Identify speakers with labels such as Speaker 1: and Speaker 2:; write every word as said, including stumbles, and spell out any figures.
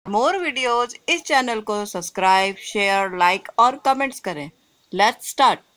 Speaker 1: मोर videos इस channel को subscribe, share, like और कमेंट्स करें। Let's start.